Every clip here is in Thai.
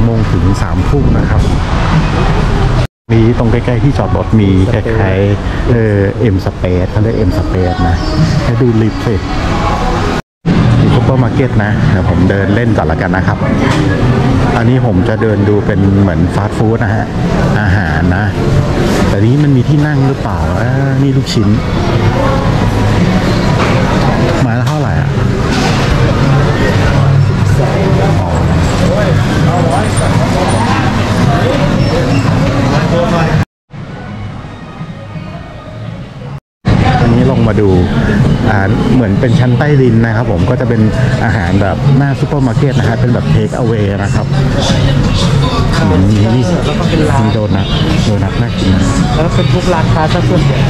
โมงถึง3 ทุ่มนะครับมีตรงใกล้ๆที่จอดรถมีคล้ายๆเอ็มสเปซเขาเรียกเอ็มสเปซนะให้ดูลิฟต์สิมีซุปเปอร์มาร์เก็ตนะเดี๋ยวผมเดินเล่นก่อนละกันนะครับอันนี้ผมจะเดินดูเป็นเหมือนฟาสต์ฟู้ดนะฮะอาหารนะแต่นี้มันมีที่นั่งหรือเปล่านี่ลูกชิ้นไม้ละเท่าไหร่อ่ะอันนี้ลงมาดูเหมือนเป็นชั้นใต้ดินนะครับผมก็จะเป็นอาหารแบบหน้าซูเปอร์มาร์เก็ตนะฮะเป็นแบบเทคเอาเวย์นะครับนี่แล้วก็เป็นร้านโดนัทน่ากินแล้วเป็นพวกร้านค้าซะส่วนใหญ่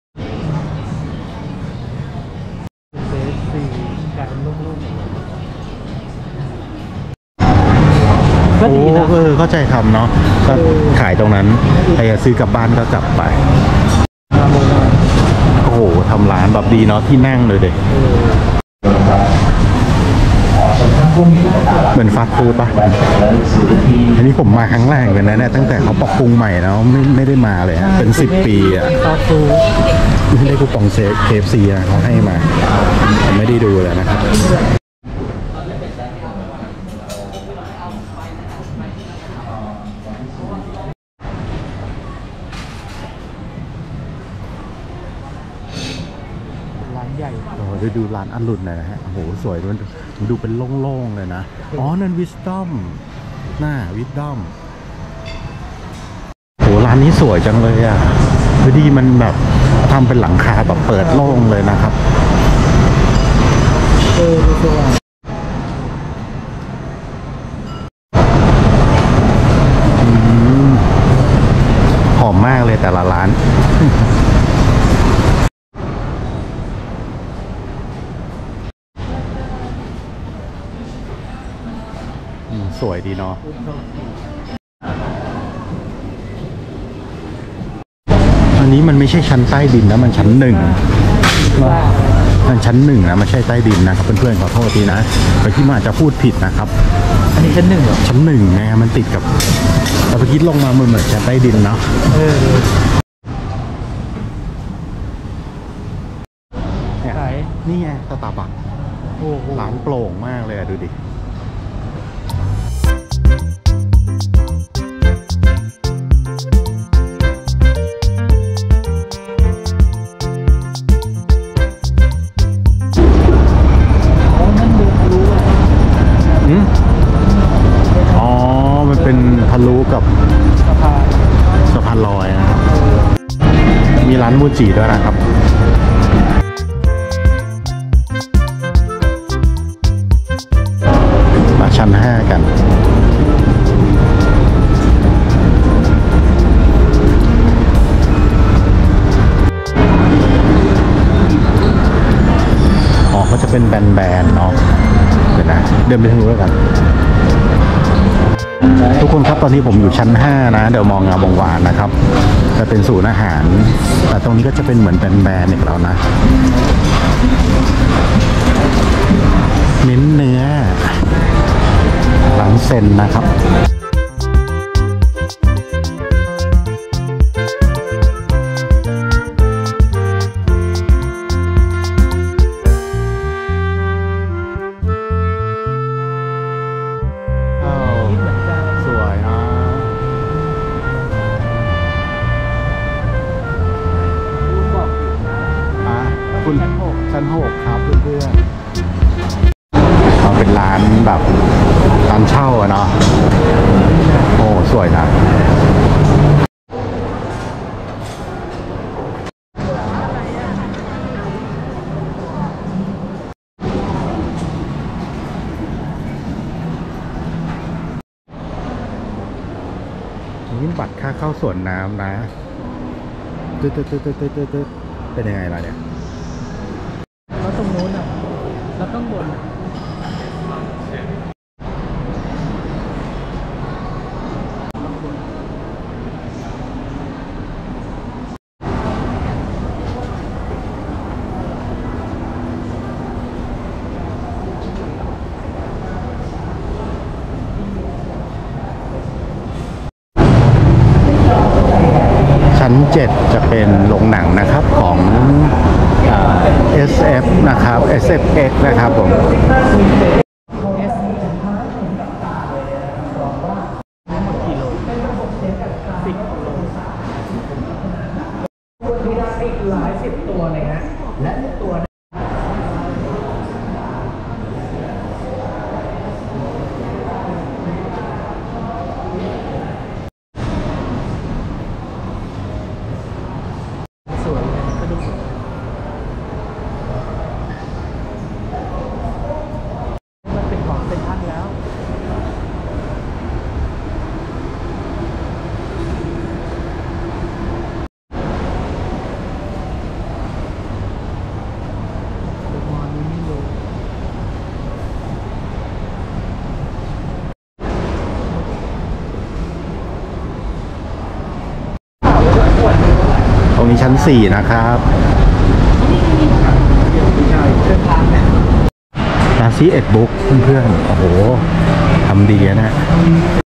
ก็ดีนะเข้าใจทำเนาะก็ขายตรงนั้นใครจะซื้อกลับบ้านก็กลับไปโอ้โหทำร้านแบบดีเนาะที่นั่งเลยเด็กเหมือนฟาสต์ฟู้ดป่ะอันนี้ผมมาครั้งแรกเลยนะเนี่ยตั้งแต่เขาปรับปรุงใหม่แล้วไม่ได้มาเลยเป็น10 ปีอ่ะฟาสต์ฟู้ดไม่ได้คูปองKFCเขาให้มาผมไม่ได้ดูเลยนะครับเราดูร้านอรุณนะฮะโอ้โหสวยมันดูเป็นโล่งๆเลยนะอ๋อนั่นวิสตอมหน้าวิสตอมโหร้านนี้สวยจังเลยอ่ะพอดีมันแบบทำเป็นหลังคาแบบเปิดโล่งเลยนะครับหอมมากเลยแต่ละร้านสวยดีเนาะอันนี้มันไม่ใช่ชั้นใต้ดินนะมันชั้น1มันชั้น1นะไม่ใช่ใต้ดินนะครับเพื่อนๆขอโทษทีนะแต่ที่มันอาจจะพูดผิดนะครับอันนี้ชั้น1เหรอชั้น1ไงมันติดกับเราไปคิดลงมาเหมือนชั้นใต้ดินเนาะนี่ไงสตาร์บัคร้านโปร่งมากเลยดูดิอ๋อมันเป็นทะลุกับสะพานลอยนะครับมีร้านมูจิด้วยนะครับมาชั้น5กันอ๋อเขาจะเป็นแบนๆเนาะเดี๋ยวนะเดินไปทางนู้นแล้วกันทุกคนครับตอนนี้ผมอยู่ชั้น5นะเดี๋ยวมองงามวงวานนะครับจะเป็นศูนย์อาหารแต่ตรงนี้ก็จะเป็นเหมือนแบนๆอีกแล้วนะเน้นเนื้อหลังเซนนะครับสวยนะคุณชั้น 6ครับเพื่อนๆเขาเป็นร้านแบบร้านเช่าอะเนาะโอ้สวยนะนี่บัตรค่าเข้าสวนน้ำนะตึ๊ดเป็นยังไงล่ะเนี่ยแล้วตรงนู้นอ่ะแล้วข้างบน 7จะเป็นโรงหนังนะครับของSF นะครับ SFX นะครับผมหลายสิบตัวเลยฮะและตัวสวยก็ดูมันเป็นของเซ็นทรัลแล้วตรงนี้ชั้น 4 นะครับนาซีเอ็ดบุ๊กเพื่อนๆ โอ้โหทำดีนะ